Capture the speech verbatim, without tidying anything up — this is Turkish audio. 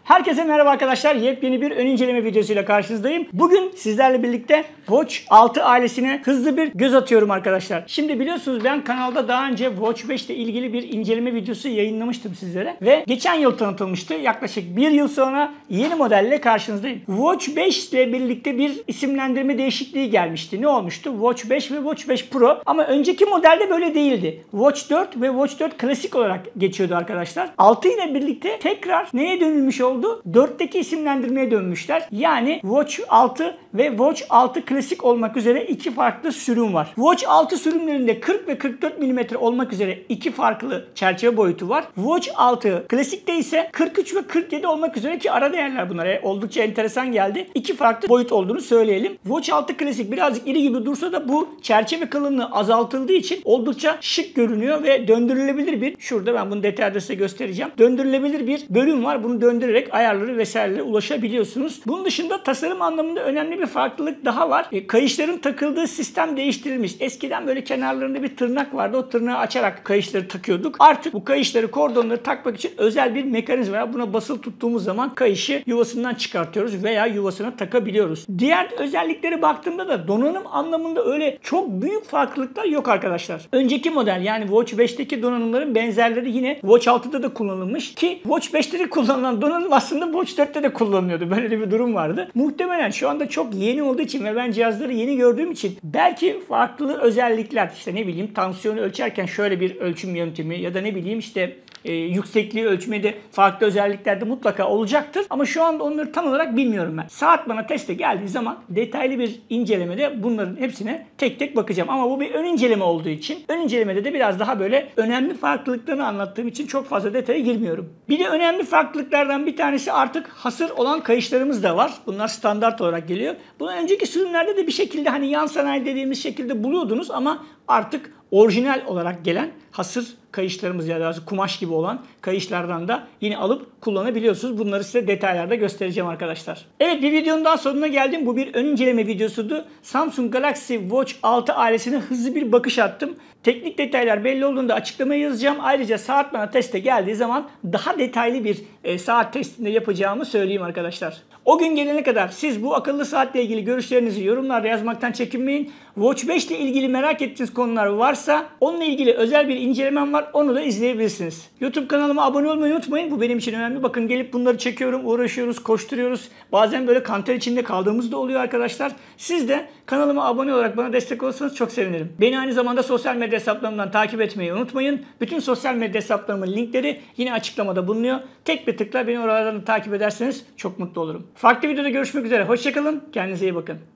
Herkese merhaba arkadaşlar. Yepyeni bir ön inceleme videosuyla karşınızdayım. Bugün sizlerle birlikte Watch altı ailesine hızlı bir göz atıyorum arkadaşlar. Şimdi biliyorsunuz ben kanalda daha önce Watch beş ile ilgili bir inceleme videosu yayınlamıştım sizlere. Ve geçen yıl tanıtılmıştı. Yaklaşık bir yıl sonra yeni modelle karşınızdayım. Watch beş ile birlikte bir isimlendirme değişikliği gelmişti. Ne olmuştu? Watch beş ve Watch beş Pro. Ama önceki modelde böyle değildi. Watch dört ve Watch dört klasik olarak geçiyordu arkadaşlar. altı ile birlikte tekrar neye dönülmüş oldu? dörtteki isimlendirmeye dönmüşler. Yani Watch altı ve Watch altı klasik olmak üzere iki farklı sürüm var. Watch altı sürümlerinde kırk ve kırk dört milimetre olmak üzere iki farklı çerçeve boyutu var. Watch altı klasikte ise kırk üç ve kırk yedi olmak üzere ki ara değerler bunlara oldukça enteresan geldi. İki farklı boyut olduğunu söyleyelim. Watch altı klasik birazcık iri gibi dursa da bu çerçeve kalınlığı azaltıldığı için oldukça şık görünüyor ve döndürülebilir bir, şurada ben bunu detayda size göstereceğim. Döndürülebilir bir bölüm var. Bunu döndürerek ayarları vesairelere ulaşabiliyorsunuz. Bunun dışında tasarım anlamında önemli bir farklılık daha var. E, kayışların takıldığı sistem değiştirilmiş. Eskiden böyle kenarlarında bir tırnak vardı. O tırnağı açarak kayışları takıyorduk. Artık bu kayışları, kordonları takmak için özel bir mekanizma var. Buna basılı tuttuğumuz zaman kayışı yuvasından çıkartıyoruz veya yuvasına takabiliyoruz. Diğer özelliklere baktığımda da donanım anlamında öyle çok büyük farklılıklar yok arkadaşlar. Önceki model yani Watch beşteki donanımların benzerleri yine Watch altıda da kullanılmış ki Watch beşte de kullanılan donanım aslında Watch dörtte de kullanılıyordu. Böyle bir durum vardı. Muhtemelen şu anda çok yeni olduğu için ve ben cihazları yeni gördüğüm için belki farklı özellikler, işte ne bileyim tansiyonu ölçerken şöyle bir ölçüm yöntemi ya da ne bileyim işte e, yüksekliği ölçmede farklı özellikler de mutlaka olacaktır. Ama şu anda onları tam olarak bilmiyorum ben. Saat bana teste geldiği zaman detaylı bir incelemede bunların hepsine tek tek bakacağım. Ama bu bir ön inceleme olduğu için ön incelemede de biraz daha böyle önemli farklılıklarını anlattığım için çok fazla detaya girmiyorum. Bir de önemli farklılıklardan bir tanesi artık hasır olan kayışlarımız da var. Bunlar standart olarak geliyor. Bunu önceki sürümlerde de bir şekilde hani yan sanayi dediğimiz şekilde buluyordunuz ama artık orijinal olarak gelen hasır kayışlarımız ya da kumaş gibi olan kayışlardan da yine alıp kullanabiliyorsunuz. Bunları size detaylarda göstereceğim arkadaşlar. Evet, bir videonun daha sonuna geldim. Bu bir ön inceleme videosuydu. Samsung Galaxy Watch altı ailesine hızlı bir bakış attım. Teknik detaylar belli olduğunda açıklamaya yazacağım. Ayrıca saat bana teste geldiği zaman daha detaylı bir e, saat testinde yapacağımı söyleyeyim arkadaşlar. O gün gelene kadar siz bu akıllı saatle ilgili görüşlerinizi yorumlarda yazmaktan çekinmeyin. Watch beş ile ilgili merak ettiğiniz konular varsa onunla ilgili özel bir incelemem var. Onu da izleyebilirsiniz. YouTube kanalıma abone olmayı unutmayın. Bu benim için önemli. Bakın gelip bunları çekiyorum, uğraşıyoruz, koşturuyoruz. Bazen böyle kanter içinde kaldığımız da oluyor arkadaşlar. Siz de kanalıma abone olarak bana destek olursanız çok sevinirim. Beni aynı zamanda sosyal medya hesaplarımdan takip etmeyi unutmayın. Bütün sosyal medya hesaplarımın linkleri yine açıklamada bulunuyor. Tek bir tıkla beni oralardan takip ederseniz çok mutlu olurum. Farklı videoda görüşmek üzere. Hoşça kalın. Kendinize iyi bakın.